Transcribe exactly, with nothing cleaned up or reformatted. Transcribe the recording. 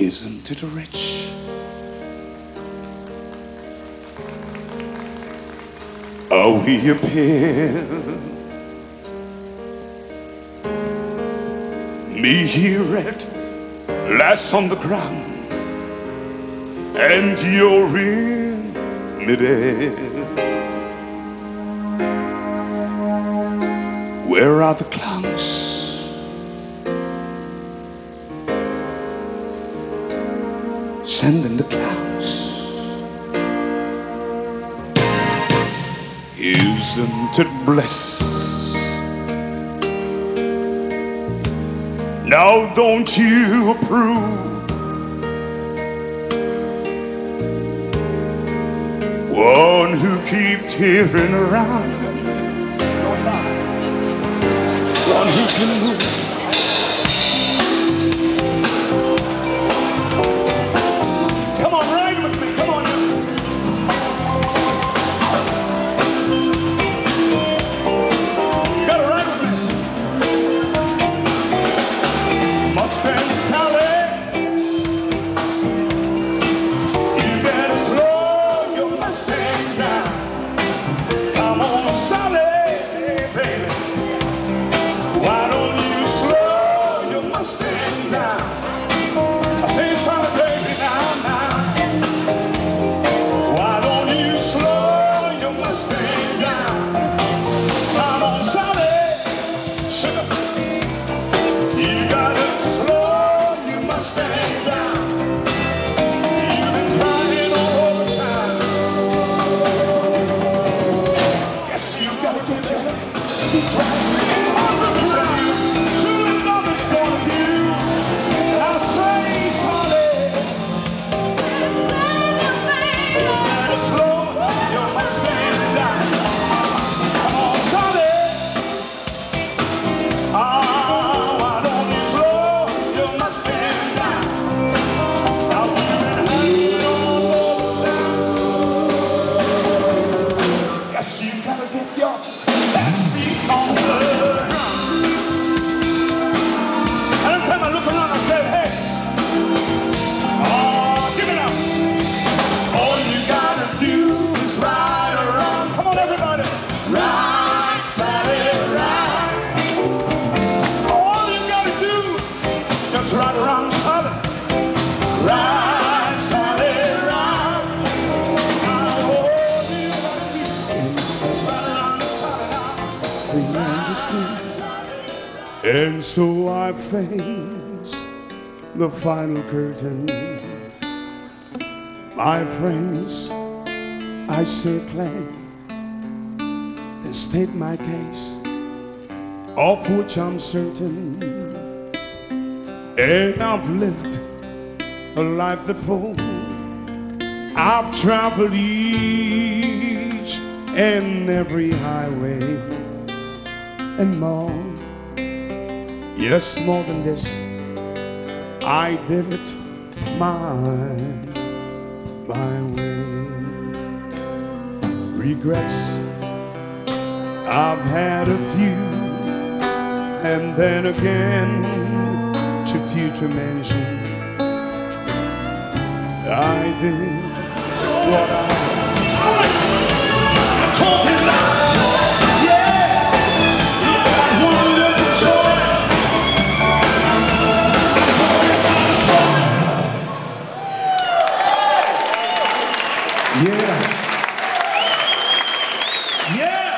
Isn't it rich? Oh, we appear, me here at last on the ground, and you're in midair. Where are the clowns? Send in the clowns. Isn't it bliss? Now don't you approve? One who keeps tearing around, one who can move. Come on, ride with me, come on. You gotta ride with me. Mustang Sally, you better slow your Mustang down. Come on, Sally, baby. Why don't you slow your Mustang down? I say, Sally, baby, now, now. Why don't you slow your Mustang down? Come on, Sally, sugar. You gotta slow your Mustang down. You've been crying all the time. Yes, you gotta get your keep trying. Ride, Sally, ride. All you gotta do, just ride around, Sally. Ride, Sally, ride. Now all you gotta do, just ride around, Sally, now. And so I face the final curtain. My friends, I say claim, state my case, of which I'm certain, and I've lived a life that full. I've traveled each and every highway and more. Yes, more than this, I did it my, my way. Regrets, I've had a few, and then again to future mention, I did what I I'm talking loud, yeah, that wonderful joy. Yeah, yeah.